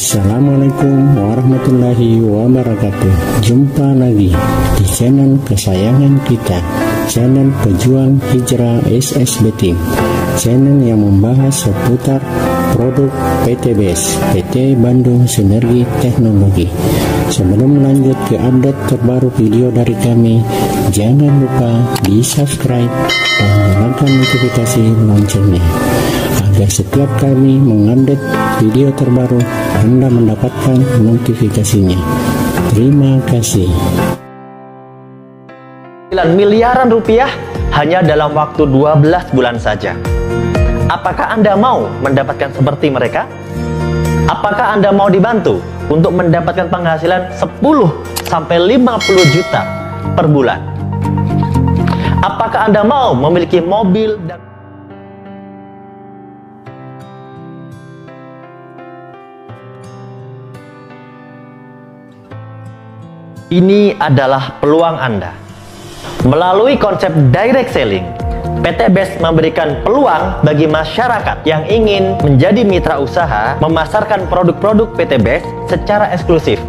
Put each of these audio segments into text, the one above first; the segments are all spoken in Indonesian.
Assalamualaikum warahmatullahi wabarakatuh. Jumpa lagi di channel kesayangan kita, channel pejuang hijrah SSB Team, channel yang membahas seputar produk PT BES, PT Bandung Sinergi Teknologi. Sebelum lanjut ke update terbaru video dari kami, jangan lupa di subscribe dan nyalakan notifikasi loncengnya, agar setiap kami mengupdate video terbaru, Anda mendapatkan notifikasinya. Terima kasih. 9 miliaran rupiah hanya dalam waktu 12 bulan saja. Apakah Anda mau mendapatkan seperti mereka? Apakah Anda mau dibantu untuk mendapatkan penghasilan 10-50 juta per bulan? Apakah Anda mau memiliki mobil dan ini adalah peluang Anda. Melalui konsep direct selling, PT BES memberikan peluang bagi masyarakat yang ingin menjadi mitra usaha memasarkan produk-produk PT BES secara eksklusif.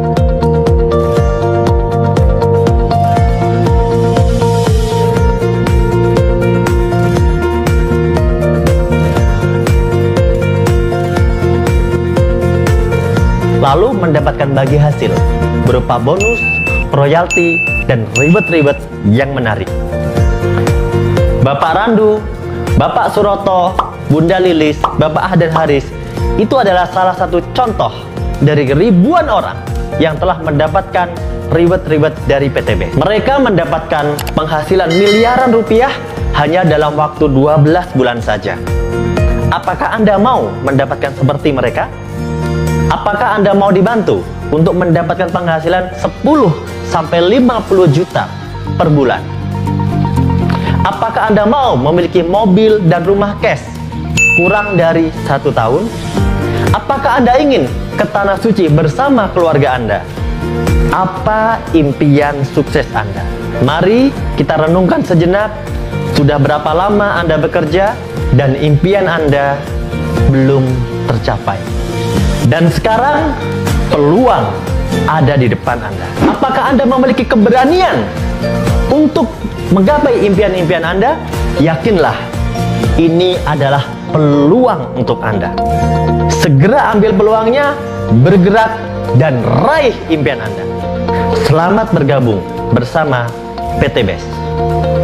Lalu mendapatkan bagi hasil berupa bonus, royalti, dan ribet-ribet yang menarik. Bapak Randu, Bapak Suroto, Bunda Lilis, Bapak Ahdan Haris, itu adalah salah satu contoh dari ribuan orang yang telah mendapatkan ribet-ribet dari PT BES. Mereka mendapatkan penghasilan miliaran rupiah hanya dalam waktu 12 bulan saja. Apakah Anda mau mendapatkan seperti mereka? Apakah Anda mau dibantu untuk mendapatkan penghasilan 10-50 juta per bulan? Apakah Anda mau memiliki mobil dan rumah cash kurang dari 1 tahun? Apakah Anda ingin ke Tanah Suci bersama keluarga Anda? Apa impian sukses Anda? Mari kita renungkan sejenak. Sudah berapa lama Anda bekerja dan impian Anda belum tercapai? Dan sekarang peluang ada di depan Anda. Apakah Anda memiliki keberanian untuk menggapai impian-impian Anda? Yakinlah, ini adalah peluang untuk Anda. Segera ambil peluangnya, bergerak, dan raih impian Anda. Selamat bergabung bersama PT BES.